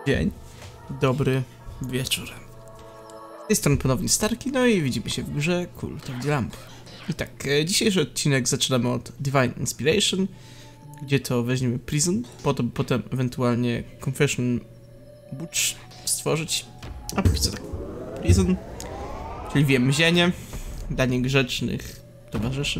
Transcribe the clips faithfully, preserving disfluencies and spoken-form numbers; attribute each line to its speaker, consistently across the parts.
Speaker 1: Dzień dobry wieczór. Z tej strony ponownie Starki, no i widzimy się w grze Cult of the Lamp. I tak, dzisiejszy odcinek zaczynamy od Divine Inspiration, gdzie to weźmiemy Prison, potem, potem ewentualnie Confession Butch stworzyć, a póki co tak, Prison, czyli więzienie dla niegrzecznych towarzyszy.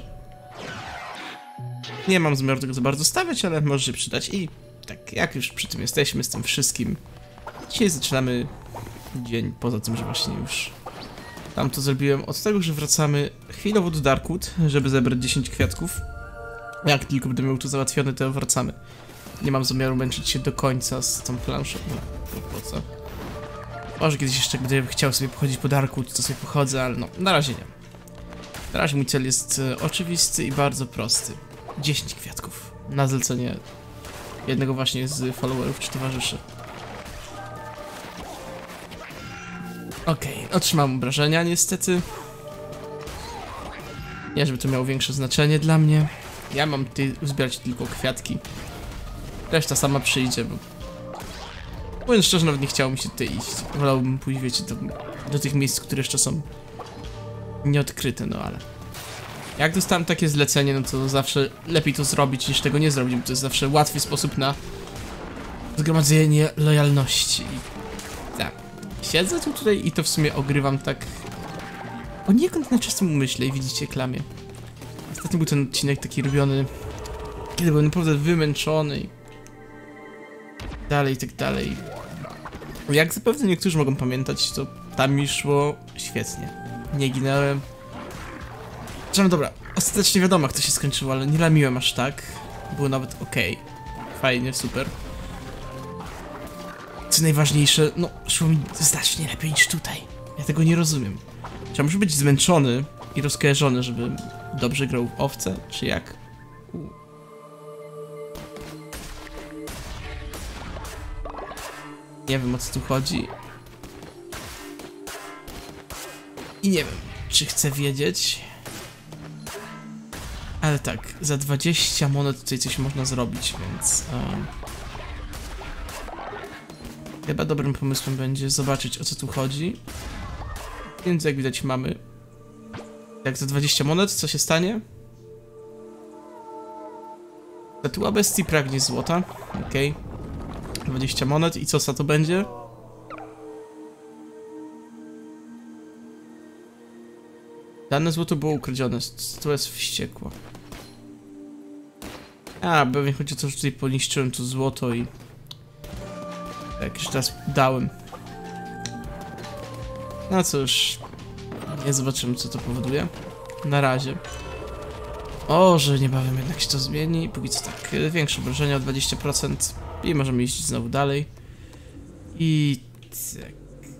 Speaker 1: Nie mam zamiaru tego za bardzo stawiać, ale może się przydać i tak, jak już przy tym jesteśmy, z tym wszystkim, dzisiaj zaczynamy dzień, poza tym, że właśnie już tam to zrobiłem, od tego, że wracamy chwilowo do Darkwood, żeby zebrać dziesięć kwiatków. Jak tylko będę miał to załatwione, to wracamy. Nie mam zamiaru męczyć się do końca z tą planszą, no, no po co? Może kiedyś jeszcze, gdybym chciał sobie pochodzić po Darkwood, to sobie pochodzę, ale no, na razie nie. Na razie mój cel jest e, oczywisty i bardzo prosty. dziesięć kwiatków, na zlecenie jednego właśnie z followerów czy towarzyszy. Okej, okay, otrzymam obrażenia niestety. Nie, żeby to miało większe znaczenie dla mnie. Ja mam tutaj uzbierać tylko kwiatki. Reszta sama przyjdzie, bo... Mówiąc szczerze, nawet nie chciało mi się tutaj iść. Wolałbym pójść, wiecie, do, do tych miejsc, które jeszcze są nieodkryte, no ale... Jak dostałem takie zlecenie, no to zawsze lepiej to zrobić niż tego nie zrobić, bo to jest zawsze łatwy sposób na zgromadzenie lojalności. Tak. Siedzę tu tutaj i to w sumie ogrywam tak poniekąd na czystym umyśle i widzicie klamie. Ostatnio był ten odcinek taki robiony, kiedy byłem naprawdę wymęczony i dalej i tak dalej. Jak zapewne niektórzy mogą pamiętać, to tam mi szło świetnie. Nie ginąłem. Zresztą dobra, ostatecznie wiadomo jak to się skończyło, ale nie lamiłem aż tak. Było nawet okej. Okay. Fajnie, super. Co najważniejsze, no szło mi znacznie lepiej niż tutaj. Ja tego nie rozumiem. Czy muszę być zmęczony i rozkojarzony, żeby dobrze grał w owce, czy jak? U. Nie wiem o co tu chodzi. I nie wiem, czy chcę wiedzieć. Ale tak, za dwadzieścia monet tutaj coś można zrobić, więc... Um, chyba dobrym pomysłem będzie zobaczyć o co tu chodzi. Więc jak widać mamy... Jak za dwadzieścia monet, co się stanie? Statua bestii pragnie złota. Okej. Okay. dwadzieścia monet i co za to będzie? Dane złoto było ukradzione, statua jest wściekła. A, pewnie chodzi o to, że tutaj poniszczyłem to złoto i... Tak, jeszcze raz dałem. No cóż, nie zobaczymy co to powoduje. Na razie. O, że niebawem jednak się to zmieni. Póki co tak, większe obrażenia o dwadzieścia procent i możemy iść znowu dalej. I tak.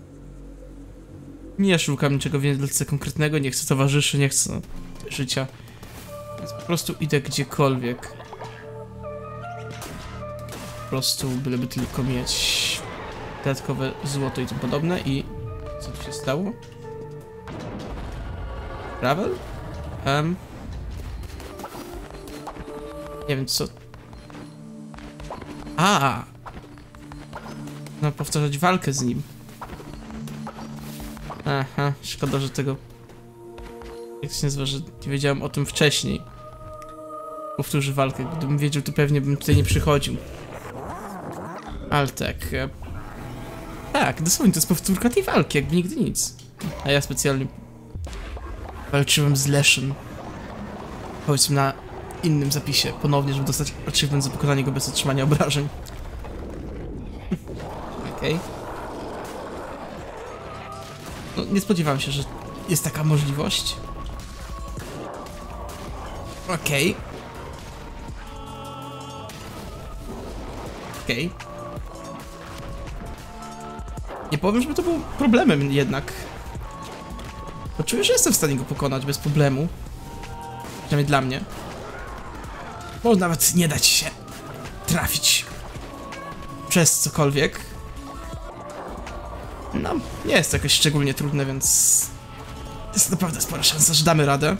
Speaker 1: Nie szukam niczego wielce konkretnego, nie chcę towarzyszy, nie chcę życia. Więc po prostu idę gdziekolwiek. Po prostu byleby tylko mieć dodatkowe złoto i tym podobne. I co tu się stało? Travel? Um. Nie wiem co. A. No powtarzać walkę z nim. Aha, szkoda, że tego... Jak to się nazywa, że nie wiedziałem o tym wcześniej. Powtórzy walkę, gdybym wiedział, to pewnie bym tutaj nie przychodził. Ale tak... E... Tak, dosłownie to jest powtórka tej walki, jakby nigdy nic. A ja specjalnie... walczyłem z Leszem. Powiedzmy na innym zapisie, ponownie, żeby dostać achievement za pokonanie go bez otrzymania obrażeń. Okej. Okay. No, nie spodziewałem się, że jest taka możliwość. Okej. Okay. Okej. Okay. Nie powiem, żeby to był problemem jednak. Bo czuję, że jestem w stanie go pokonać bez problemu. Przynajmniej dla mnie. Może nawet nie dać się trafić przez cokolwiek. No, nie jest to jakoś szczególnie trudne, więc jest naprawdę spora szansa, że damy radę.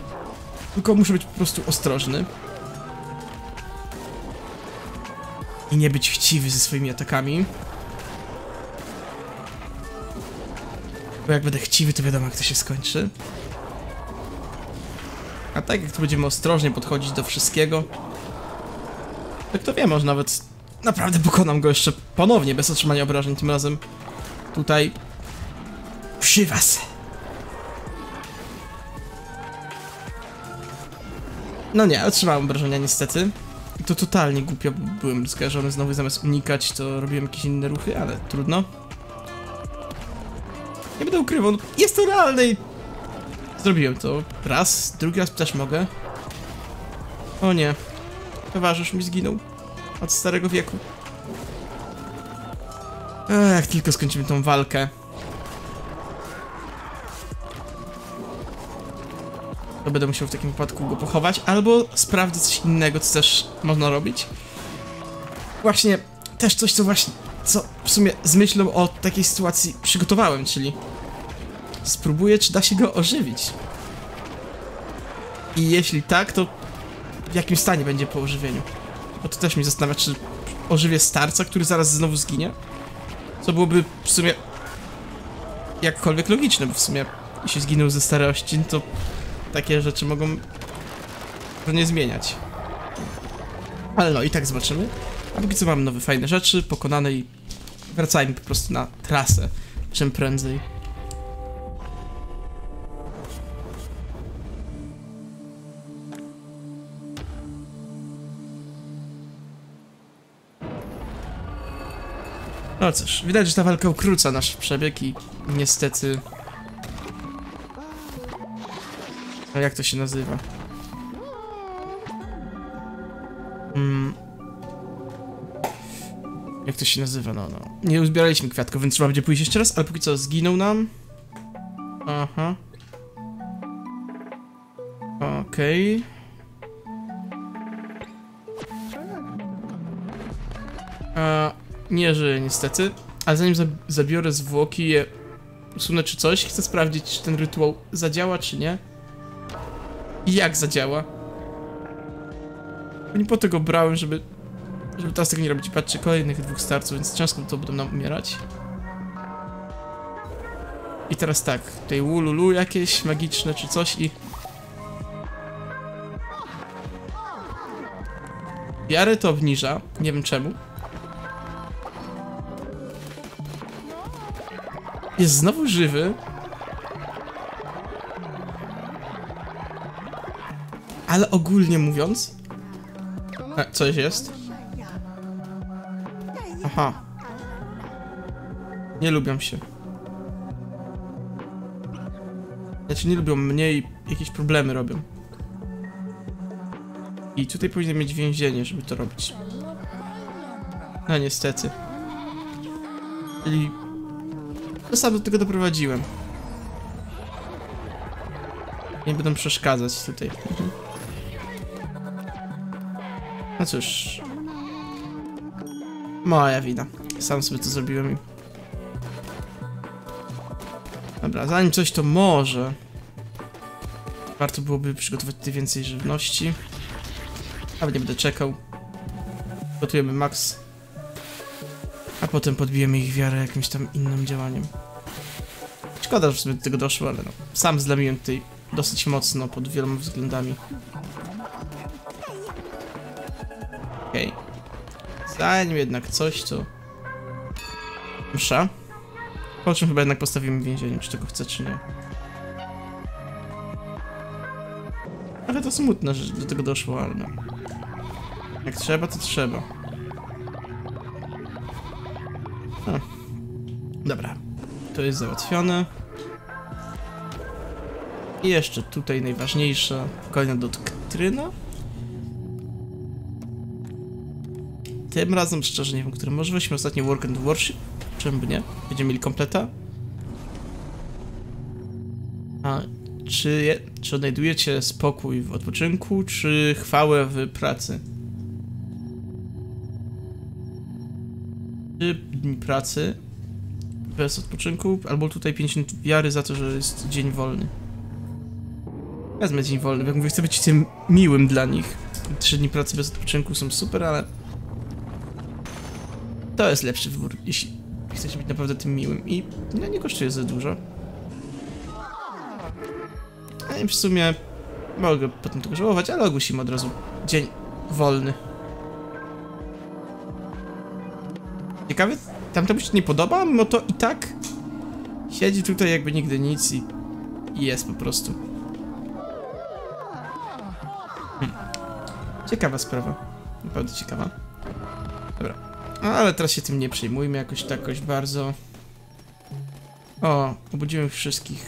Speaker 1: Tylko muszę być po prostu ostrożny. I nie być chciwy ze swoimi atakami. Bo jak będę chciwy, to wiadomo, jak to się skończy. A tak jak tu będziemy ostrożnie podchodzić do wszystkiego, to kto wie, może nawet naprawdę pokonam go jeszcze ponownie, bez otrzymania obrażeń, tym razem tutaj przy was. No nie, otrzymałem obrażenia niestety. I to totalnie głupio, bo byłem skojarzony znowu, zamiast unikać, to robiłem jakieś inne ruchy, ale trudno. Nie będę ukrywał, no, jest to realne i zrobiłem to raz, drugi raz też mogę. O nie, towarzysz mi zginął od starego wieku. Ech, jak tylko skończymy tą walkę, to będę musiał w takim wypadku go pochować, albo sprawdzę coś innego, co też można robić. Właśnie, też coś, co właśnie, co w sumie z myślą o takiej sytuacji przygotowałem, czyli spróbuję, czy da się go ożywić. I jeśli tak, to w jakim stanie będzie po ożywieniu? Bo to też mnie zastanawia, czy ożywię starca, który zaraz znowu zginie? Co byłoby w sumie jakkolwiek logiczne, bo w sumie jeśli zginął ze starości, to takie rzeczy mogą nie zmieniać. Ale no i tak zobaczymy. A póki co mamy nowe fajne rzeczy, pokonane i wracajmy po prostu na trasę czym prędzej. No cóż, widać, że ta walka ukróca nasz przebieg i niestety... No jak to się nazywa? Hmm. Jak to się nazywa? No, no. Nie uzbieraliśmy kwiatków, więc trzeba będzie pójść jeszcze raz, ale póki co zginął nam. Aha. Okej. Okay. Nie żyje niestety, ale zanim zab zabiorę zwłoki, je usunę czy coś, chcę sprawdzić, czy ten rytuał zadziała, czy nie. I jak zadziała. Nie po tego brałem, żeby żeby teraz tego nie robić. Patrzcie, kolejnych dwóch starców, więc często to będą nam umierać. I teraz tak, tutaj ululu jakieś magiczne czy coś i... Wiarę to obniża, nie wiem czemu. Jest znowu żywy. Ale ogólnie mówiąc... E, coś jest? Aha. Nie lubią się. Znaczy nie lubią mnie i jakieś problemy robią. I tutaj powinien mieć więzienie, żeby to robić. No niestety. Czyli... To sam do tego doprowadziłem. Nie będą przeszkadzać tutaj. No cóż. Moja wina. Sam sobie to zrobiłem i... Dobra, zanim coś to może... Warto byłoby przygotować tutaj więcej żywności. Ale nie będę czekał. Gotujemy max. A potem podbijemy ich wiarę jakimś tam innym działaniem. Szkoda, że sobie do tego doszło, ale no. Sam zlamiłem tutaj dosyć mocno pod wieloma względami. Okej. Okay. Zanim jednak coś, to... Msza. Po czym chyba jednak postawimy w więzieniu, czy tego chce, czy nie. Ale to smutne, że do tego doszło, ale no. Jak trzeba, to trzeba. A. Dobra. To jest załatwione. I jeszcze tutaj najważniejsza kolejna doktryna. Tym razem szczerze nie wiem, który może weźmy ostatnio Work and Worship. Czemu by nie? Będziemy mieli kompleta. A czy, je, czy odnajdujecie spokój w odpoczynku, czy chwałę w pracy? Trzy dni pracy bez odpoczynku, albo tutaj pięćdziesiąt wiary za to, że jest dzień wolny. Wezmę dzień wolny, jak mówię, chcę być tym miłym dla nich. Trzy dni pracy bez odpoczynku są super, ale... To jest lepszy wybór, jeśli chcecie być naprawdę tym miłym i no, nie kosztuje za dużo. A w sumie mogę potem tego żałować, ale ogłosimy od razu dzień wolny. Ciekawe, tamtemu się nie podoba, mimo to i tak siedzi tutaj jakby nigdy nic i, i jest po prostu. Hmm. Ciekawa sprawa. Naprawdę ciekawa. Dobra. No, ale teraz się tym nie przejmujmy jakoś tak, jakoś bardzo. O, obudziłem wszystkich.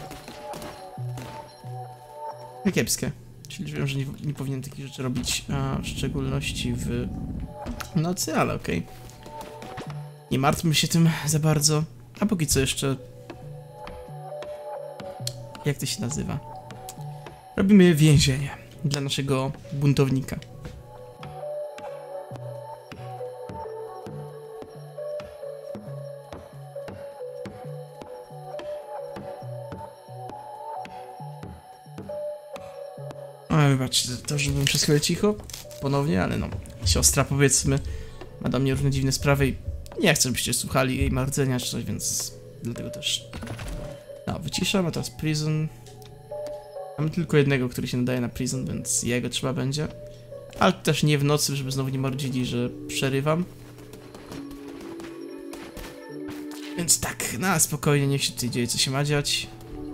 Speaker 1: Kiepskie. Czyli wiem, że nie, nie powinien takich rzeczy robić, a w szczególności w nocy, ale okej. Okay. Nie martwmy się tym za bardzo. A póki co jeszcze... Jak to się nazywa? Robimy więzienie dla naszego buntownika. O, wybaczcie, to żebym przez chwilę cicho ponownie, ale no, siostra powiedzmy ma do mnie różne dziwne sprawy i nie chcę, żebyście słuchali jej mardzenia czy coś, więc dlatego też... No, wyciszam, a teraz Prison. Mamy tylko jednego, który się nadaje na Prison, więc jego trzeba będzie. Ale też nie w nocy, żeby znowu nie mardzili, że przerywam. Więc tak, na spokojnie, niech się tutaj dzieje, co się ma dziać.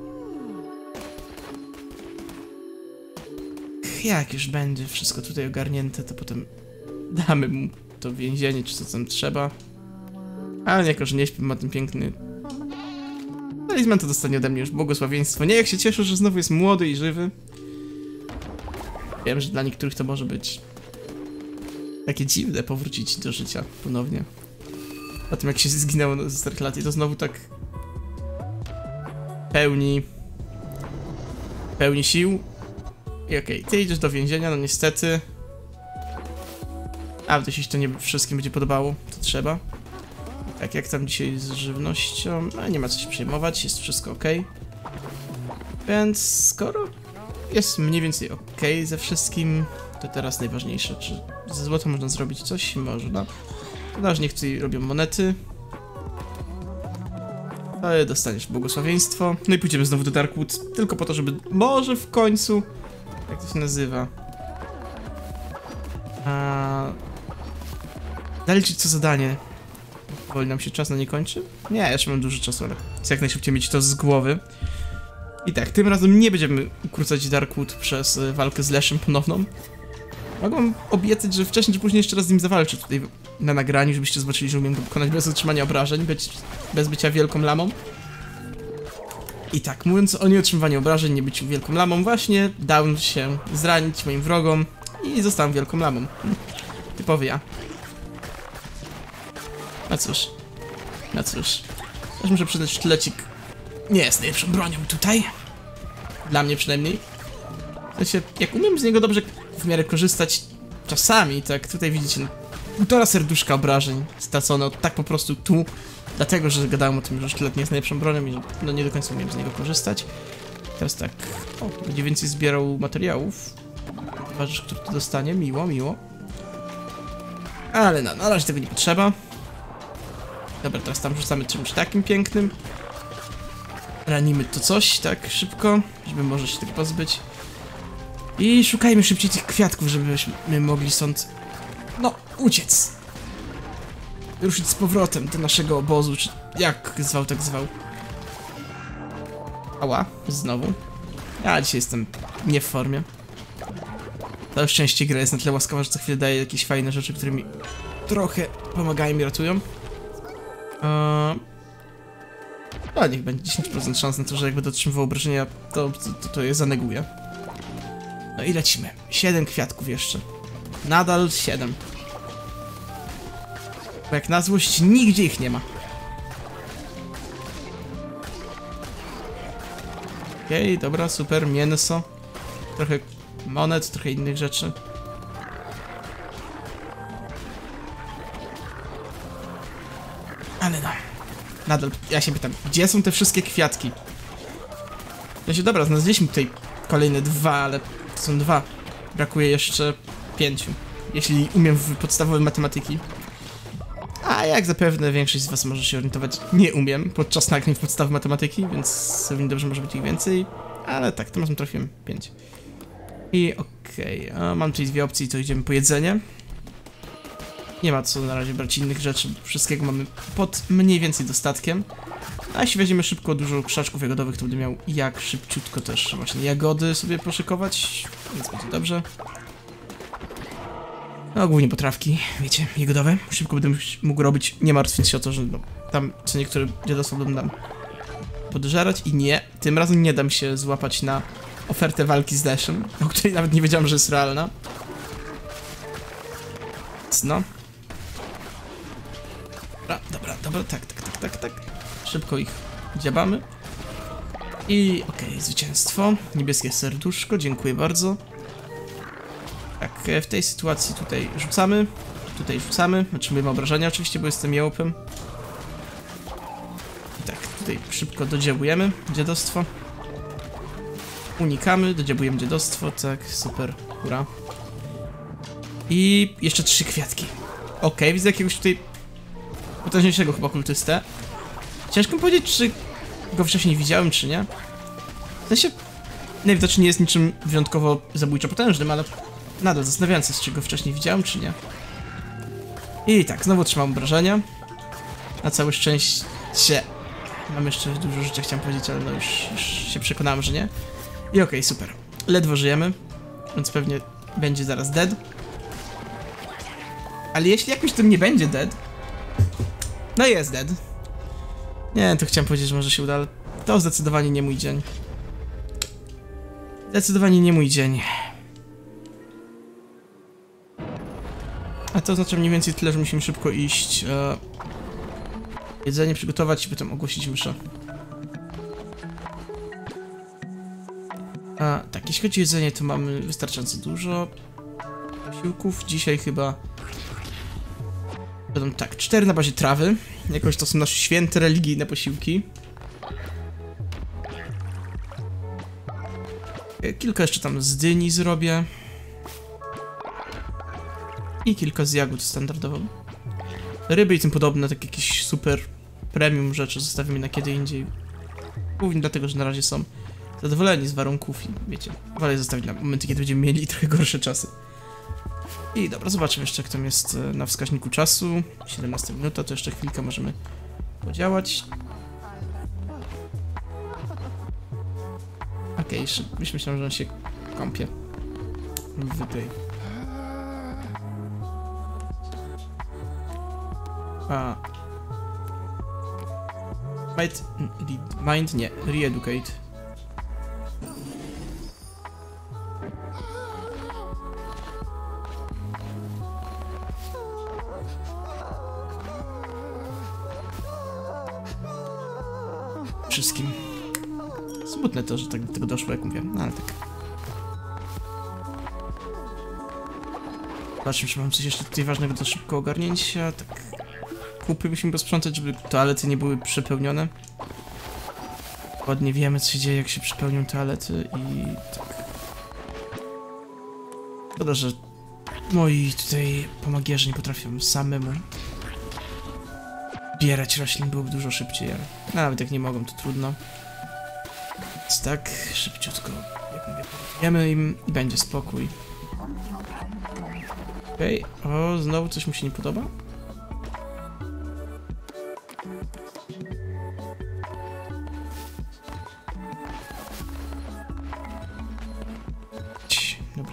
Speaker 1: Jak już będzie wszystko tutaj ogarnięte, to potem damy mu to więzienie, czy co tam trzeba. Ale jako, że nie śpię, ma ten piękny talizman, to dostanie ode mnie już błogosławieństwo. Nie, jak się cieszę, że znowu jest młody i żywy. Wiem, że dla niektórych to może być takie dziwne powrócić do życia ponownie. Po tym jak się zginęło ze starych lat i to znowu tak pełni pełni sił. I okej, okay, ty idziesz do więzienia, no niestety. A, jeśli to nie wszystkim będzie podobało, to trzeba. Tak, jak tam dzisiaj z żywnością? No, nie ma co się przejmować, jest wszystko ok. Więc skoro jest mniej więcej ok ze wszystkim, to teraz najważniejsze, czy ze złotem można zrobić coś? Można. Ponieważ niech tutaj robią monety. Ale dostaniesz błogosławieństwo. No i pójdziemy znowu do Darkwood, tylko po to, żeby może w końcu... Jak to się nazywa? A... Zaliczyć co zadanie. Powoli nam się czas na nie kończy? Nie, jeszcze mam dużo czasu, ale chcę jak najszybciej mieć to z głowy. I tak, tym razem nie będziemy ukrócać Darkwood przez y, walkę z Lashem ponowną. Mogę wam obiecać, że wcześniej czy później jeszcze raz z nim zawalczę tutaj na nagraniu, żebyście zobaczyli, że umiem go pokonać bez otrzymania obrażeń, być, bez bycia wielką lamą. I tak, mówiąc o nieotrzymywaniu obrażeń, nie byciu wielką lamą, właśnie dałem się zranić moim wrogom i zostałem wielką lamą. Typowy ja. No cóż, no cóż. Też muszę przyznać, sztylecik nie jest najlepszą bronią tutaj. Dla mnie przynajmniej. W sensie, jak umiem z niego dobrze w miarę korzystać czasami, tak tutaj widzicie, półtora serduszka obrażeń stracone, tak po prostu tu. Dlatego, że gadałem o tym, że sztylet nie jest najlepszą bronią i że no nie do końca umiem z niego korzystać. Teraz tak, o, będzie więcej zbierał materiałów. Towarzysz, który to dostanie, miło, miło. Ale no, na razie tego nie potrzeba. Dobra, teraz tam rzucamy czymś takim pięknym. Ranimy to coś, tak szybko, żeby może się tego pozbyć. I szukajmy szybciej tych kwiatków, żebyśmy mogli stąd, no, uciec. Ruszyć z powrotem do naszego obozu, czy jak zwał, tak zwał. Ała, znowu. Ja dzisiaj jestem nie w formie. Na szczęście gra jest na tyle łaskawa, że co chwilę daje jakieś fajne rzeczy, które mi trochę pomagają i ratują. Eee... No, niech będzie dziesięć procent szans na to, że jak będę otrzymywał obrażenia, to, to, to je zaneguję. No i lecimy. siedem kwiatków jeszcze. Nadal siedem. Bo jak na złość nigdzie ich nie ma. Okej, okay, dobra, super, mięso. Trochę monet, trochę innych rzeczy. Ale no. Nadal, ja się pytam, gdzie są te wszystkie kwiatki? Ja się, dobra, znaleźliśmy tutaj kolejne dwa, ale to są dwa. Brakuje jeszcze pięciu. Jeśli umiem w podstawowe matematyki. A jak zapewne większość z was może się orientować, nie umiem podczas nagrań podstaw matematyki, więc równie dobrze może być ich więcej. Ale tak, tym razem trafiłem pięć. I okej, okay. Mam tutaj dwie opcje, to idziemy po jedzenie. Nie ma co na razie brać innych rzeczy, wszystkiego mamy pod mniej więcej dostatkiem. A jeśli weźmiemy szybko dużo krzaczków jagodowych, to będę miał jak szybciutko też właśnie jagody sobie poszykować, więc będzie dobrze. No głównie potrawki, wiecie, jagodowe. Szybko będę mógł robić, nie martwiąc się o to, że no, tam co niektóre dziadostwa będą nam podżerać. I nie, tym razem nie dam się złapać na ofertę walki z Dashem, o której nawet nie wiedziałem, że jest realna. No. Dobra, dobra, dobra, tak, tak, tak, tak, tak. Szybko ich dziabamy. I okej, okay, zwycięstwo. Niebieskie serduszko, dziękuję bardzo. Tak, w tej sytuacji tutaj rzucamy. Tutaj rzucamy. Otrzymujemy obrażenia oczywiście, bo jestem jełopem. I tak, tutaj szybko dodziałujemy dziadostwo. Unikamy, dodziałujemy dziadostwo. Tak, super, hura. I jeszcze trzy kwiatki. Okej, okay, widzę jakiegoś tutaj potężniejszego chyba kultystę. Ciężko mi powiedzieć, czy go wcześniej widziałem, czy nie. W sensie, najwidoczniej nie jest niczym wyjątkowo zabójczo potężnym, ale nadal zastanawiam się, czy go wcześniej widziałem, czy nie. I tak, znowu otrzymam obrażenia. Na całe szczęście mam jeszcze dużo życia, chciałem powiedzieć, ale no już, już się przekonałem, że nie. I okej, okay, super. Ledwo żyjemy, więc pewnie będzie zaraz dead. Ale jeśli jakimś tym nie będzie dead... No jest dead. Nie, to chciałem powiedzieć, że może się uda, ale to zdecydowanie nie mój dzień. Zdecydowanie nie mój dzień. A to oznacza mniej więcej tyle, że musimy szybko iść, e, jedzenie przygotować i potem ogłosić mszę. A tak, jeśli chodzi o jedzenie, to mamy wystarczająco dużo posiłków. Dzisiaj chyba będą tak, cztery na bazie trawy. Jakoś to są nasze święte religijne posiłki. Kilka jeszcze tam z dyni zrobię. I kilka z jagód standardowo. Ryby i tym podobne, tak jakieś super premium rzeczy zostawimy na kiedy indziej. Głównie dlatego, że na razie są zadowoleni z warunków i wiecie, wolę zostawić na momenty, kiedy będziemy mieli trochę gorsze czasy. I dobra, zobaczmy jeszcze, jak tam jest na wskaźniku czasu. siedemnasta minuta, to jeszcze chwilkę możemy podziałać. Okej, okay, już myślałem, że on się kąpie w tej. A. Mind, mind, nie, re-educate. Wszystkim. Smutne to, że tak do tego doszło, jak mówię, no ale tak. Zobaczmy, czy mam coś jeszcze tutaj ważnego do szybko ogarnięcia, tak. Kupy musimy posprzątać, żeby toalety nie były przepełnione. Ładnie wiemy, co się dzieje, jak się przepełnią toalety i tak. Szkoda, że moi tutaj pomagierzy nie potrafią samemu zbierać roślin, byłoby dużo szybciej, ale nawet jak nie mogą, to trudno. Więc tak, szybciutko, jak mówię, powiemy im i będzie spokój. Okej, okay. O, znowu coś mu się nie podoba? Dobra.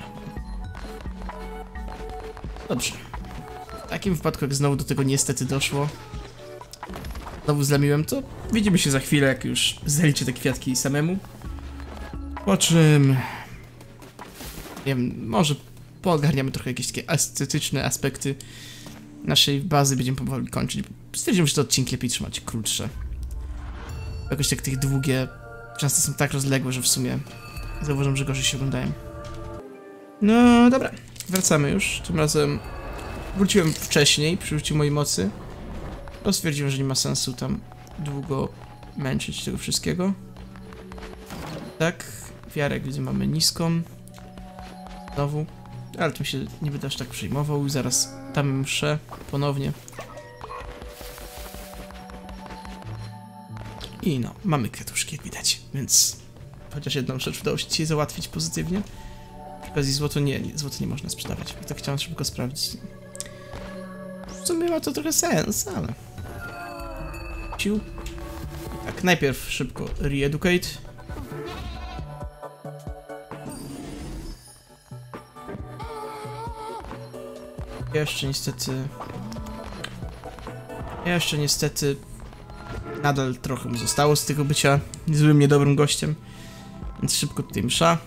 Speaker 1: Dobrze. W takim wypadku, jak znowu do tego niestety doszło, znowu zlamiłem, to widzimy się za chwilę, jak już zaliczę te kwiatki samemu. Po czym... Nie wiem, może poogarniamy trochę jakieś takie estetyczne aspekty naszej bazy, będziemy powoli kończyć. Stwierdziłem, że te odcinki lepiej trzymać krótsze. Jakoś tak tych długie często są tak rozległe, że w sumie zauważam, że gorzej się oglądają. No dobra, wracamy już. Tym razem wróciłem wcześniej, przy użyciu mojej mocy. To stwierdziłem, że nie ma sensu tam długo męczyć tego wszystkiego. Tak, wiarę widzę mamy niską. Znowu. Ale tym się nie będę aż tak przejmował. Zaraz damy mszę ponownie. I no, mamy kwiatuszki, jak widać, więc chociaż jedną rzecz udało się dzisiaj załatwić pozytywnie. Przy okazji złoto nie, nie, złoto nie można sprzedawać, bo tak chciałem szybko sprawdzić. W sumie ma to trochę sens, ale... Ciu. Tak, najpierw szybko re-educate. Jeszcze niestety... Jeszcze niestety... Nadal trochę mi zostało z tego bycia złym, niedobrym gościem. Więc szybko tutaj msza.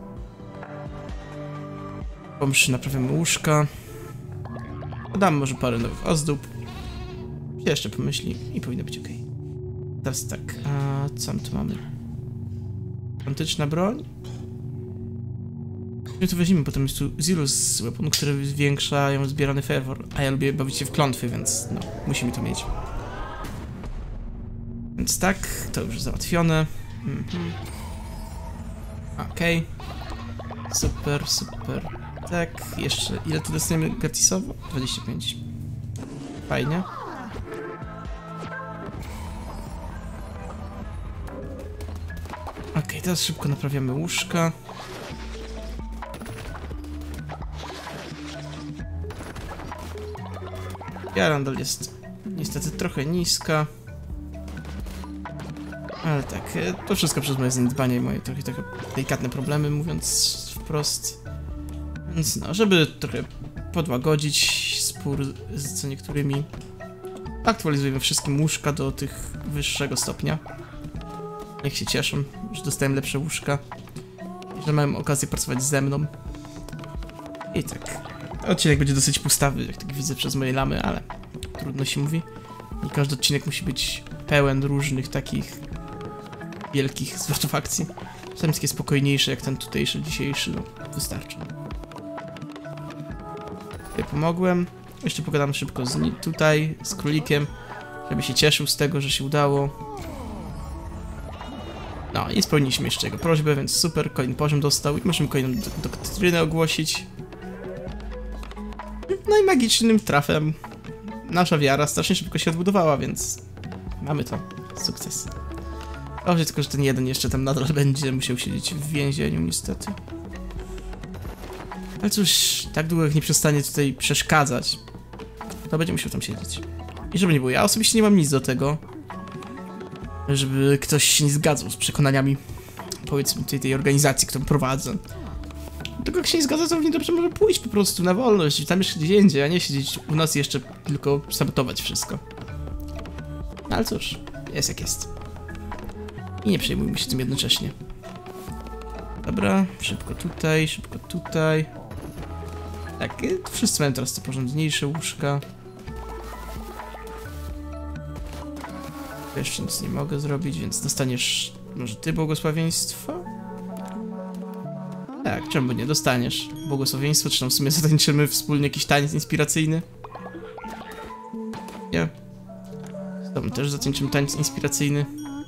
Speaker 1: Po mszy naprawiamy łóżka. Dodam może parę nowych ozdób. Jeszcze pomyśli i powinno być ok. Teraz tak, a co my tu mamy? Antyczna broń? My tu weźmiemy, potem jest tu Zilus z weaponu, które zwiększają zbierany fervor. A ja lubię bawić się w klątwy, więc no, musimy to mieć. Więc tak, to już załatwione. Mhm. Okej. Okay. Super, super. Tak, jeszcze ile tu dostajemy gratisowo? dwadzieścia pięć. Fajnie. Okej, okay, teraz szybko naprawiamy łóżka. Jarandal jest niestety trochę niska. Ale tak, to wszystko przez moje zaniedbanie i moje trochę, trochę delikatne problemy, mówiąc wprost. Więc no, żeby trochę podłagodzić spór z co niektórymi, aktualizujemy wszystkie łóżka do tych wyższego stopnia. Niech się cieszą, że dostałem lepsze łóżka i że mają okazję pracować ze mną. I tak, odcinek będzie dosyć pustawy, jak tak widzę przez moje lamy, ale trudno się mówi. I każdy odcinek musi być pełen różnych takich wielkich zwrotów akcji. Czasami takie spokojniejsze jak ten tutejszy, dzisiejszy, no wystarczy. Tutaj pomogłem. Jeszcze pogadam szybko z tutaj, z królikiem, żeby się cieszył z tego, że się udało. No i spełniliśmy jeszcze jego prośbę, więc super, kolejny poziom dostał i możemy kolejną doktrynę ogłosić. No i magicznym trafem nasza wiara strasznie szybko się odbudowała, więc mamy to. Sukces. Dobrze, tylko że ten jeden jeszcze tam nadal będzie musiał siedzieć w więzieniu, niestety. Ale cóż, tak długo jak nie przestanie tutaj przeszkadzać, to będzie musiał tam siedzieć. I żeby nie było, ja osobiście nie mam nic do tego, żeby ktoś się nie zgadzał z przekonaniami, powiedzmy, tej, tej organizacji, którą prowadzę. Tylko jak się nie zgadza, to równie dobrze może pójść po prostu na wolność i tam jeszcze gdzieś indziej, a nie siedzieć u nas i jeszcze tylko sabotować wszystko. No ale cóż, jest jak jest. I nie przejmujmy się tym jednocześnie. Dobra, szybko tutaj, szybko tutaj. Tak, wszyscy mają teraz te porządniejsze łóżka. Jeszcze nic nie mogę zrobić, więc dostaniesz może ty błogosławieństwo? Tak, czemu nie? Dostaniesz błogosławieństwo, czy tam w sumie zatańczymy wspólnie jakiś taniec inspiracyjny? Nie. Z tobą też zatańczymy taniec inspiracyjny.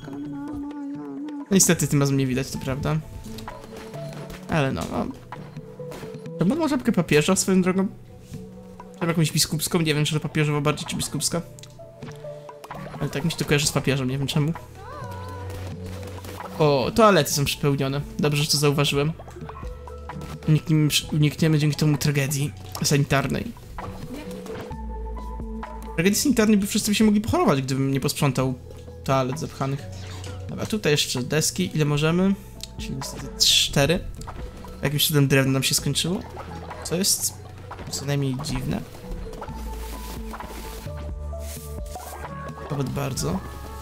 Speaker 1: No niestety tym razem nie widać, to prawda. Ale no, no. Czemu ma żabkę papieża swoją drogą? Czy jakąś biskupską? Nie wiem, czy to papieżowa bardziej, czy biskupska. Ale tak mi się to kojarzy z papieżem, nie wiem czemu. O, toalety są przepełnione. Dobrze, że to zauważyłem. Unikniemy, unikniemy dzięki temu tragedii sanitarnej. Tragedii sanitarnej by wszyscy by się mogli pochorować, gdybym nie posprzątał toalet zapchanych. Dobra, tutaj jeszcze deski. Ile możemy? Czyli niestety cztery. Jakimś cudem drewno nam się skończyło. Co jest co najmniej dziwne. Nawet bardzo.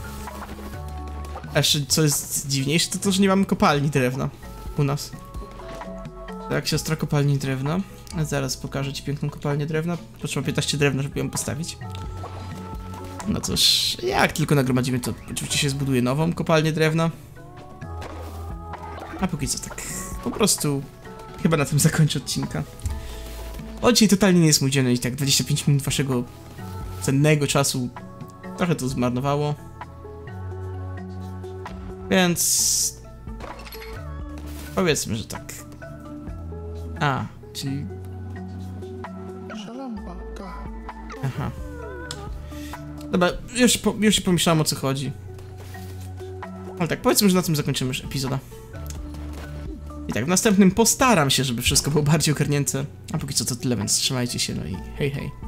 Speaker 1: A jeszcze co jest dziwniejsze, to to, że nie mamy kopalni drewna u nas. Tak, siostra kopalni drewna. Zaraz pokażę ci piękną kopalnię drewna. Potrzeba piętnaście drewna, żeby ją postawić. No cóż, jak tylko nagromadzimy, to oczywiście się zbuduje nową kopalnię drewna. A póki co tak, po prostu chyba na tym zakończę odcinka. O, dzisiaj totalnie nie jest mój dzień i tak dwadzieścia pięć minut waszego cennego czasu trochę to zmarnowało. Więc powiedzmy, że tak. A, czyli... Aha. Dobra, już, po, już pomyślałem, o co chodzi. Ale tak, powiedzmy, że na tym zakończymy już epizoda. I tak, w następnym postaram się, żeby wszystko było bardziej ogarnięte. A póki co to tyle, więc trzymajcie się, no i hej hej.